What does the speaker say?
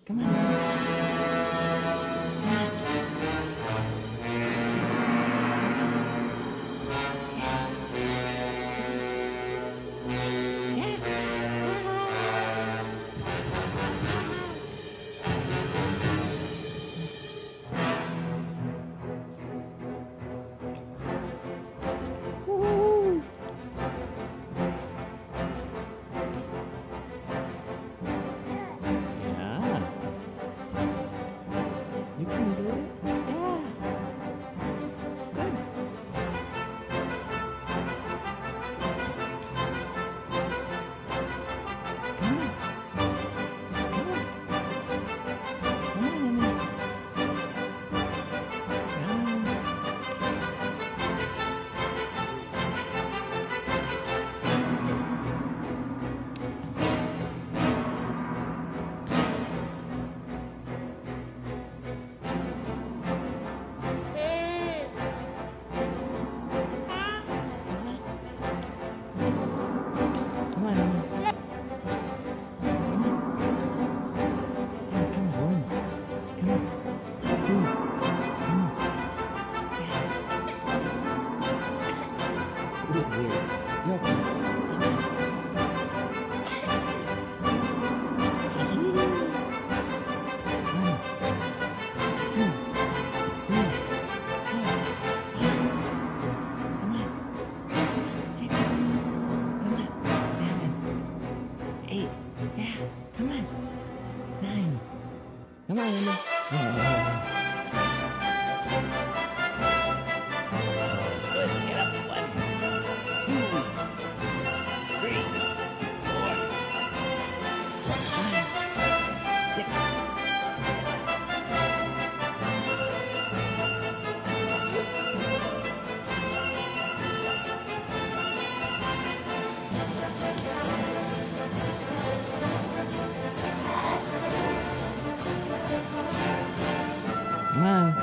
Come on. You can do it. Yeah. Good. Come on. Come on. Come on, Emmy. Come on, Emmy. Come on. Come on, one. Come on. Two. Come on. Yeah. Good boy. You're okay. Eight. Yeah. Come on. Nine. Come on, Emmy. Good. Get up. 1, 2, 3, 4, 5, 6. Come on.